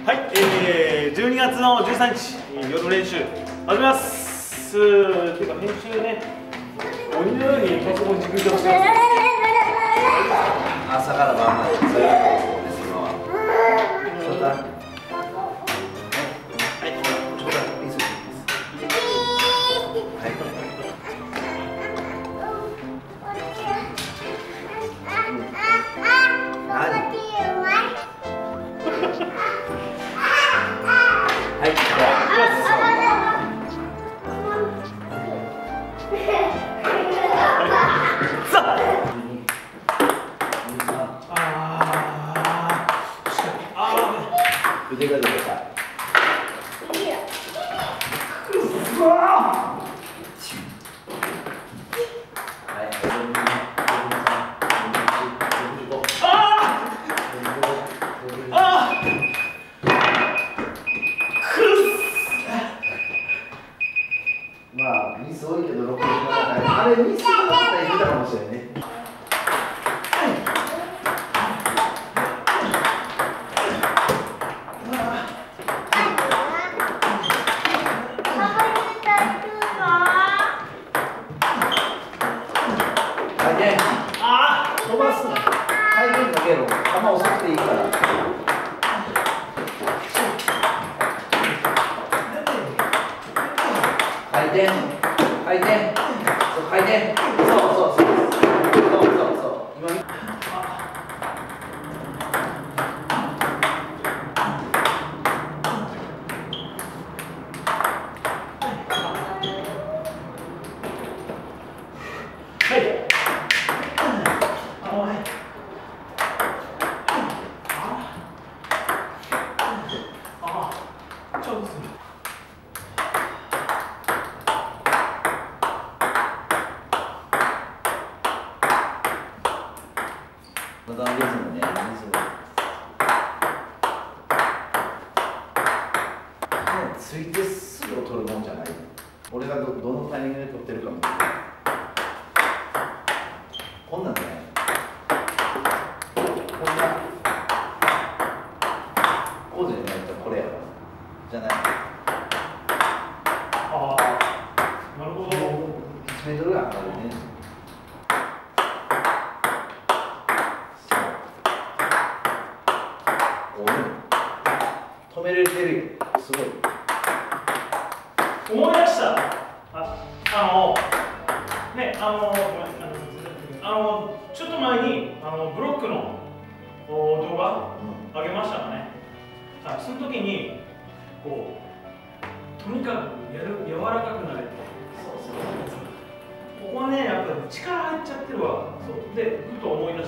はい、12月の13日夜練習始めますっていうか編集ね、鬼のようにパソコンじくりとしてます。 朝から晩までずっとです今は。そうだ。はい、リズムです。はい。はい、腕が出てた。まあミス多いけど67回、あれミスがなかったらいけたかもしれないね。飛ばすな。回転かけろ。球遅くていいから。回転。回転。そう、回転。そうそうそう。そうそうそう。今。はい。またリズムね、リズム。ついてすぐを取るもんじゃない。俺がどのタイミングで取ってるかも。こんなんね。こうじゃないとこれやろ。じゃない。 ああ、なるほど。 1メートルが上がるね。止めれてるよ。すごい。 思い出した。ちょっと前にブロックの動画上げましたかね。はい、その時にこうとにかく柔らかくなれて、ここはねやっぱり力入っちゃってるわ。そうでふと思い出